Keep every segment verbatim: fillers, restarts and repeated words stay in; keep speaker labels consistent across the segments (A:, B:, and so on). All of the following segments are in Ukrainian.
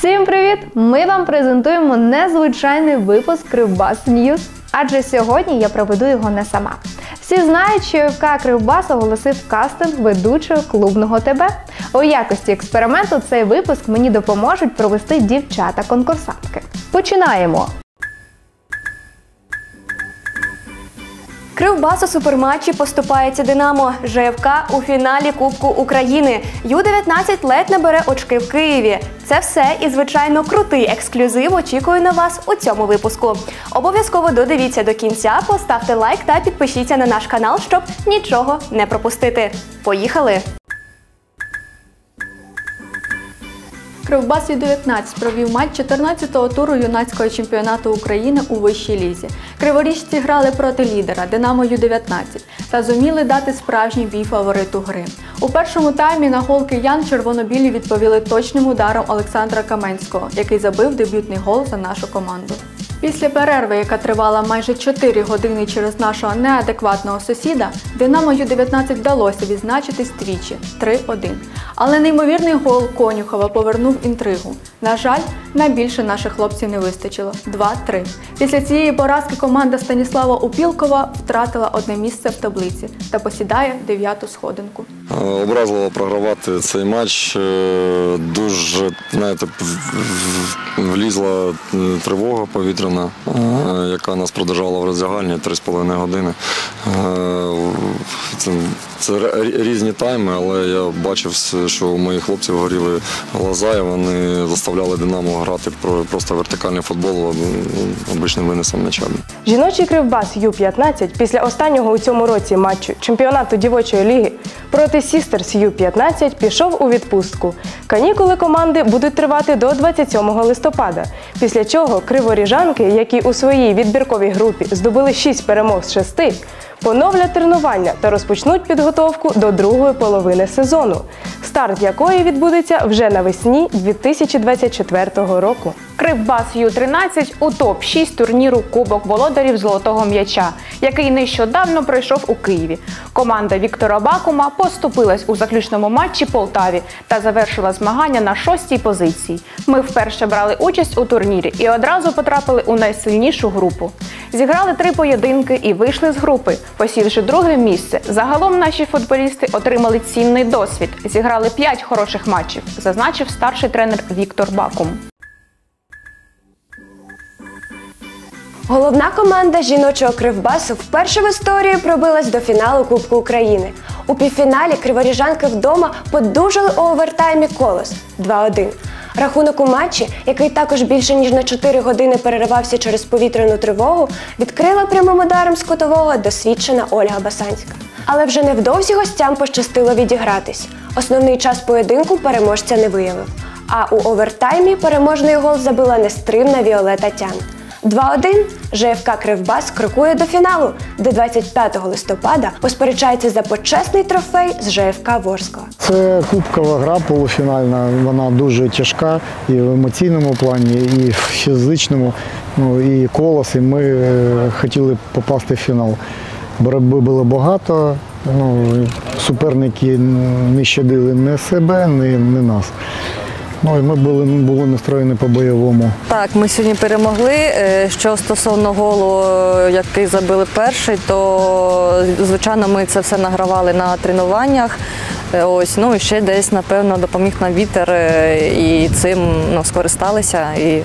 A: Всім привіт! Ми вам презентуємо незвичайний випуск Кривбас Ньюз. Адже сьогодні я проведу його не сама. Всі знають, що ФК Кривбас оголосив кастинг ведучого клубного ТБ. У якості експерименту цей випуск мені допоможуть провести дівчата-конкурсантки. Починаємо!
B: Кривбас у суперматчі поступається Динамо. ЖФК у фіналі Кубку України. Ю дев'ятнадцять ледь не бере очки в Києві. Це все і, звичайно, крутий ексклюзив очікує на вас у цьому випуску. Обов'язково додивіться до кінця, поставте лайк та підпишіться на наш канал, щоб нічого не пропустити. Поїхали!
C: Кривбас Ю дев'ятнадцять провів матч чотирнадцятого туру юнацького чемпіонату України у вищій лізі. Криворіжці грали проти лідера Динамо Ю дев'ятнадцять та зуміли дати справжній бій фавориту гри. У першому таймі на гол киян червоно-білі відповіли точним ударом Олександра Каменського, який забив дебютний гол за нашу команду. Після перерви, яка тривала майже чотири години через нашого неадекватного сусіда, Динамо Ю дев'ятнадцять вдалося відзначитись тричі – три один. Але неймовірний гол Конюхова повернув інтригу. На жаль, на більше наших хлопців не вистачило – два три. Після цієї поразки команда Станіслава Упілкова втратила одне місце в таблиці та посідає дев'яту сходинку.
D: Образливо програвати цей матч. Дуже, знаєте, влізла тривога повітряна, яка нас продержала в роздягальні три з половиною години. Це, це різні тайми, але я бачив, що у моїх хлопців горіли глаза, і вони заставляли Динамо грати просто вертикальний футбол обичним винесом м'яча.
E: Жіночий Кривбас Ю п'ятнадцять після останнього у цьому році матчу чемпіонату дівочої ліги проти Сістерс Ю п'ятнадцять пішов у відпустку. Канікули команди будуть тривати до двадцять сьомого листопада, після чого криворіжанки, які у своїй відбірковій групі здобули шість перемог з шести, поновлять тренування та розпочнуть підготовку до другої половини сезону, старт якої відбудеться вже навесні дві тисячі двадцять четвертого року.
F: Кривбас Ю тринадцять у топ шість турніру Кубок володарів Золотого м'яча, який нещодавно пройшов у Києві. Команда Віктора Бакума поступилась у заключному матчі Полтаві та завершила змагання на шостій позиції. Ми вперше брали участь у турнірі і одразу потрапили у найсильнішу групу. Зіграли три поєдинки і вийшли з групи, посівши друге місце. Загалом наші футболісти отримали цінний досвід, зіграли п'ять хороших матчів, зазначив старший тренер Віктор Бакум.
B: Головна команда жіночого Кривбасу вперше в історії пробилась до фіналу Кубку України. У півфіналі криворіжанки вдома подужали у овертаймі Колос – два один. Рахунок у матчі, який також більше ніж на чотири години переривався через повітряну тривогу, відкрила прямим ударом з кутового досвідчена Ольга Басанська. Але вже невдовзі гостям пощастило відігратись. Основний час поєдинку переможця не виявив. А у овертаймі переможний гол забила нестримна Віолета Тян. два один ЖФК Кривбас крокує до фіналу, де двадцять п'ятого листопада посперечається за почесний трофей з ЖФК Ворскла.
G: Це кубкова гра полуфінальна, вона дуже тяжка і в емоційному плані, і в фізичному. Ну, і Колос, і ми хотіли попасти в фінал. Боротьби було багато, ну, суперники не щадили ні себе, ні, ні нас. Ну, і ми були, були настроєні по-бойовому.
H: Так, ми сьогодні перемогли. Що стосовно голу, який забили перший, то, звичайно, ми це все награвали на тренуваннях. Ось, ну, і ще десь, напевно, допоміг нам вітер, і цим ну, скористалися, і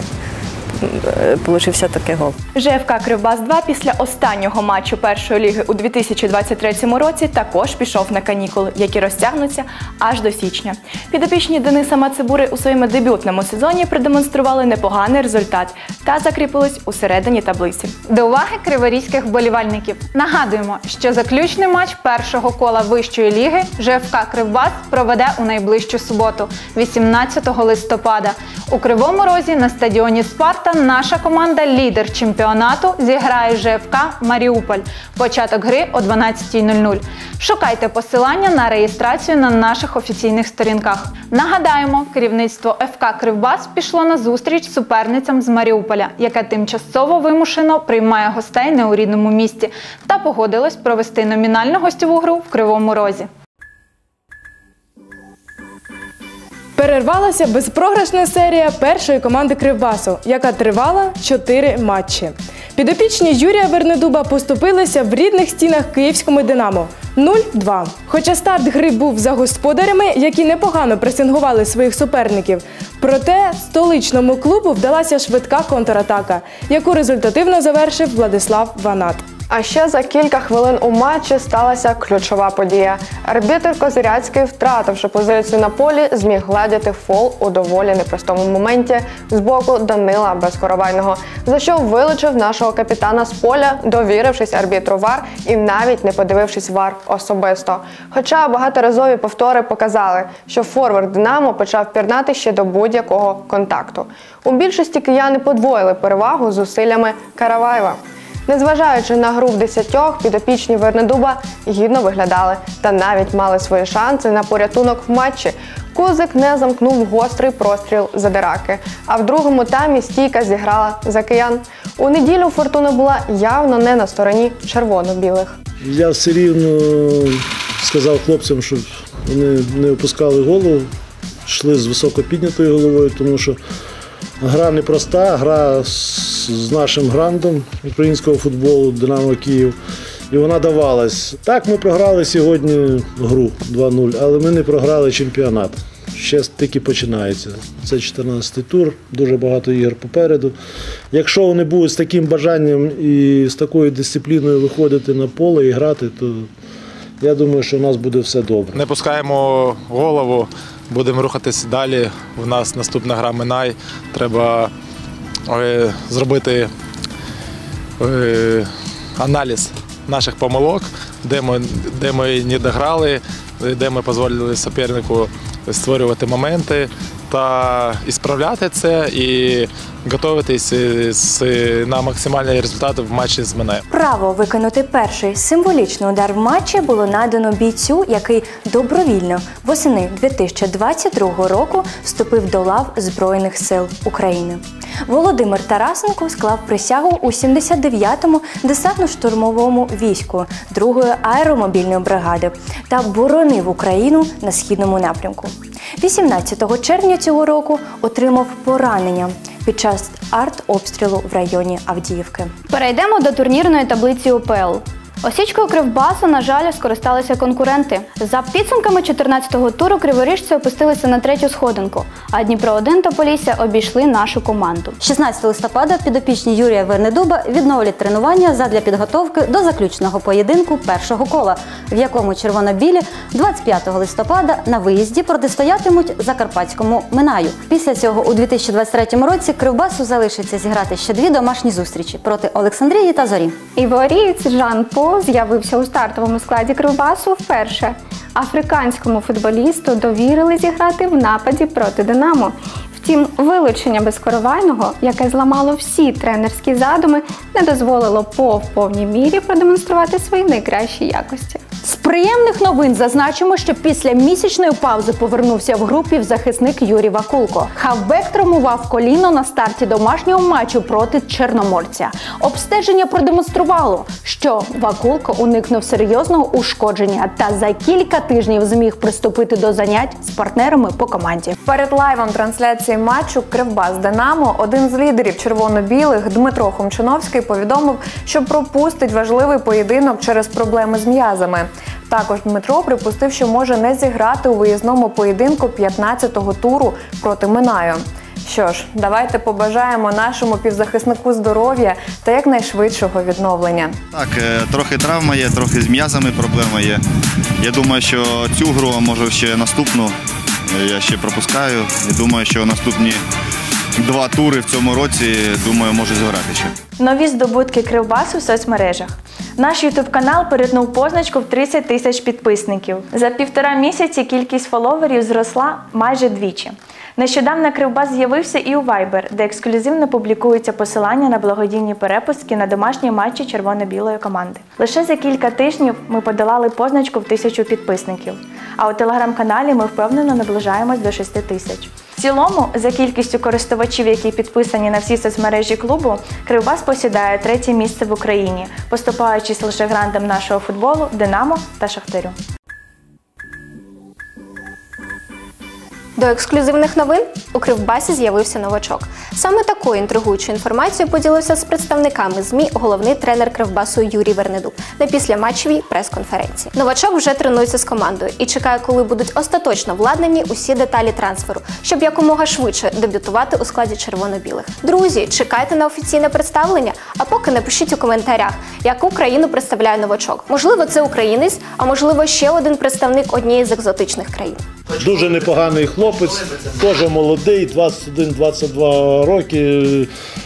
H: получився такий гол.
F: ЖФК Кривбас два після останнього матчу першої ліги у дві тисячі двадцять третьому році також пішов на канікули, які розтягнуться аж до січня. Підопічні Дениса Мацебури у своєму дебютному сезоні продемонстрували непоганий результат та закріпились у середині таблиці.
A: До уваги криворізьких вболівальників. Нагадуємо, що заключний матч першого кола вищої ліги ЖФК Кривбас проведе у найближчу суботу, вісімнадцятого листопада. У Кривому Розі на стадіоні «Спарта» наша команда, лідер чемпіонату, зіграє ЖФК «Маріуполь». Початок гри о дванадцятій нуль нуль. Шукайте посилання на реєстрацію на наших офіційних сторінках. Нагадаємо, керівництво ФК «Кривбас» пішло на зустріч суперницям з Маріуполя, яке тимчасово вимушено приймає гостей не у рідному місті, та погодилось провести номінальну гостьову гру в Кривому Розі.
E: Перервалася безпрограшна серія першої команди Кривбасу, яка тривала чотири матчі. Підопічні Юрія Вернедуба поступилися в рідних стінах київському «Динамо» нуль-два. Хоча старт гри був за господарями, які непогано пресингували своїх суперників, проте столичному клубу вдалася швидка контратака, яку результативно завершив Владислав Ванат.
B: А ще за кілька хвилин у матчі сталася ключова подія. Арбітр Козиряцький, втративши позицію на полі, зміг гледіти фол у доволі непростому моменті з боку Данила Безкоровайного, за що вилучив нашого капітана з поля, довірившись арбітру ВАР і навіть не подивившись ВАР особисто. Хоча багаторазові повтори показали, що форвард «Динамо» почав пірнати ще до будь-якого контакту. У більшості кияни подвоїли перевагу зусиллями Караваєва. Незважаючи на гру в десятьох, підопічні Вернедуба гідно виглядали та навіть мали свої шанси на порятунок в матчі. Кузик не замкнув гострий простріл Задираки, а в другому таймі стійка зіграла за киян. У неділю «Фортуна» була явно не на стороні червоно-білих.
I: Я все рівно сказав хлопцям, щоб вони не опускали голову, йшли з високо піднятою головою, тому що гра непроста, гра з нашим грандом українського футболу «Динамо Київ». І вона давалась. Так, ми програли сьогодні гру два нуль, але ми не програли чемпіонат. Ще тільки починається. Це чотирнадцятий тур, дуже багато ігор попереду. Якщо вони будуть з таким бажанням і з такою дисципліною виходити на поле і грати, то я думаю, що у нас буде все добре.
J: Не пускаємо голову. Будемо рухатись далі. У нас наступна гра «Минай». Треба е, зробити е, аналіз наших помилок, де ми, де ми не дограли, де ми дозволили супернику створювати моменти та ісправляти це і готуватись на максимальний результат в матчі з Минаєм.
K: Право виконати перший символічний удар в матчі було надано бійцю, який добровільно восени дві тисячі двадцять другого року вступив до лав Збройних сил України. Володимир Тарасенко склав присягу у сімдесят дев'ятому десантно-штурмовому війську другої аеромобільної бригади та боронив Україну на східному напрямку. вісімнадцятого червня цього року отримав поранення під час артобстрілу в районі Авдіївки.
A: Перейдемо до турнірної таблиці УПЛ. Осічкою Кривбасу, на жаль, скористалися конкуренти. За підсумками чотирнадцятого туру криворіжці опустилися на третю сходинку, а Дніпро один та Полісся обійшли нашу команду.
L: шістнадцятого листопада підопічні Юрія Вернедуба відновлять тренування задля підготовки до заключного поєдинку першого кола, в якому червоно-білі двадцять п'ятого листопада на виїзді протистоятимуть закарпатському «Минаю». Після цього у дві тисячі двадцять третьому році Кривбасу залишиться зіграти ще дві домашні зустрічі проти Олександрії та Зорі.
M: Іворієць Жан Пол з'явився у стартовому складі Кривбасу вперше. Африканському футболісту довірили зіграти в нападі проти «Динамо». Втім, вилучення Безкоровайного, яке зламало всі тренерські задуми, не дозволило По в повній мірі продемонструвати свої найкращі якості.
A: З приємних новин зазначимо, що після місячної паузи повернувся в групі захисник Юрій Вакулко. Хавбек травмував коліно на старті домашнього матчу проти Чорноморця. Обстеження продемонструвало, що Вакулко уникнув серйозного ушкодження та за кілька тижнів зміг приступити до занять з партнерами по команді.
N: Перед лайвом трансляції матчу Кривбас-Динамо один з лідерів червоно-білих Дмитро Хомчиновський повідомив, що пропустить важливий поєдинок через проблеми з м'язами. Також Дмитро припустив, що може не зіграти у виїзному поєдинку п'ятнадцятого туру проти Минаю. Що ж, давайте побажаємо нашому півзахиснику здоров'я та якнайшвидшого відновлення.
O: Так, трохи травма є, трохи з м'язами проблема є. Я думаю, що цю гру, а може ще наступну, я ще пропускаю. І думаю, що наступні два тури в цьому році, думаю, можу зіграти ще.
P: Нові здобутки Кривбасу в соцмережах. Наш ютуб-канал перетнув позначку в тридцять тисяч підписників. За півтора місяці кількість фоловерів зросла майже двічі. Нещодавно Кривбас з'явився і у Viber, де ексклюзивно публікуються посилання на благодійні перепустки на домашні матчі червоно-білої команди. Лише за кілька тижнів ми подолали позначку в тисячу підписників, а у телеграм-каналі ми впевнено наближаємось до шести тисяч. В цілому, за кількістю користувачів, які підписані на всі соцмережі клубу, Кривбас посідає третє місце в Україні, поступаючись лише грандам нашого футболу – «Динамо» та «Шахтарю».
Q: До ексклюзивних новин у Кривбасі з'явився новачок. Саме такою інтригуючою інформацією поділився з представниками ЗМІ головний тренер Кривбасу Юрій Вернедуб на післяматчевій прес-конференції. Новачок вже тренується з командою і чекає, коли будуть остаточно владнані усі деталі трансферу, щоб якомога швидше дебютувати у складі червоно-білих. Друзі, чекайте на офіційне представлення, а поки напишіть у коментарях, яку країну представляє новачок. Можливо, це українець, а можливо, ще один представник однієї з екзотичних країн.
I: Дуже непоганий хлопець, теж молодий, двадцять один - двадцять два роки,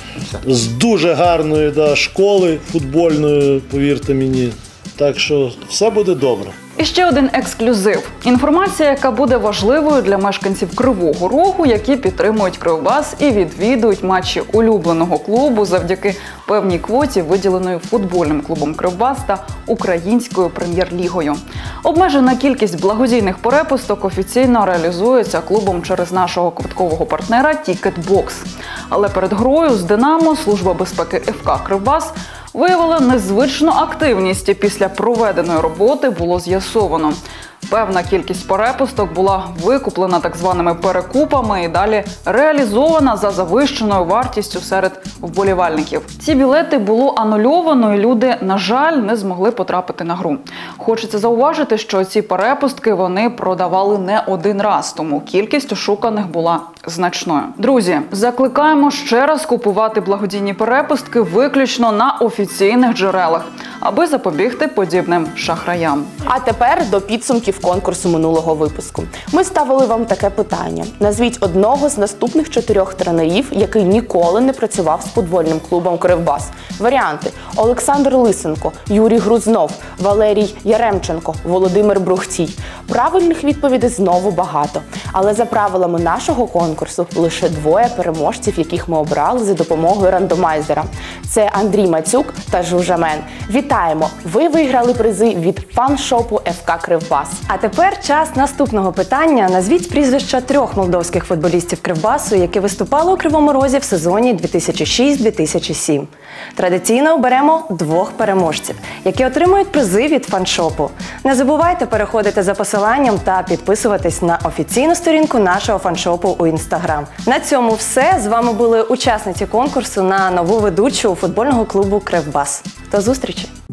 I: з дуже гарної да, школи футбольної, повірте мені. Так що все буде добре.
R: І ще один ексклюзив. Інформація, яка буде важливою для мешканців Кривого Рогу, які підтримують Кривбас і відвідують матчі улюбленого клубу завдяки певній квоті, виділеної футбольним клубом Кривбас та Українською прем'єр-лігою. Обмежена кількість благодійних перепусток офіційно реалізується клубом через нашого квиткового партнера «Тікетбокс». Але перед грою з «Динамо» Служба безпеки еф ка «Кривбас» виявила незвичну активність, і після проведеної роботи було з'ясовано. Певна кількість перепусток була викуплена так званими перекупами і далі реалізована за завищеною вартістю серед вболівальників. Ці білети було анульовано і люди, на жаль, не змогли потрапити на гру. Хочеться зауважити, що ці перепустки вони продавали не один раз, тому кількість ошуканих була значною. Друзі, закликаємо ще раз купувати благодійні перепустки виключно на офіційних джерелах, аби запобігти подібним шахраям.
S: А тепер до підсумків конкурсу минулого випуску. Ми ставили вам таке питання. Назвіть одного з наступних чотирьох тренерів, який ніколи не працював з футбольним клубом «Кривбас». Варіанти: Олександр Лисенко, Юрій Грузнов, Валерій Яремченко, Володимир Брухтій. Правильних відповідей знову багато. Але за правилами нашого конкурсу лише двоє переможців, яких ми обрали за допомогою рандомайзера. Це Андрій Мацюк та Жужамен. Вітаємо! Ви виграли призи від фан-шопу еф ка «Кривбас».
T: А тепер час наступного питання. Назвіть прізвища трьох молдовських футболістів Кривбасу, які виступали у Кривому Розі в сезоні дві тисячі шість - дві тисячі сім. Традиційно оберемо двох переможців, які отримують призи від фан-шопу. Не забувайте переходити за посиланням та підписуватись на офіційну сторінку нашого фан-шопу у Інстаграм. На цьому все. З вами були учасниці конкурсу на нову ведучу футбольного клубу «Кривбас». До зустрічі!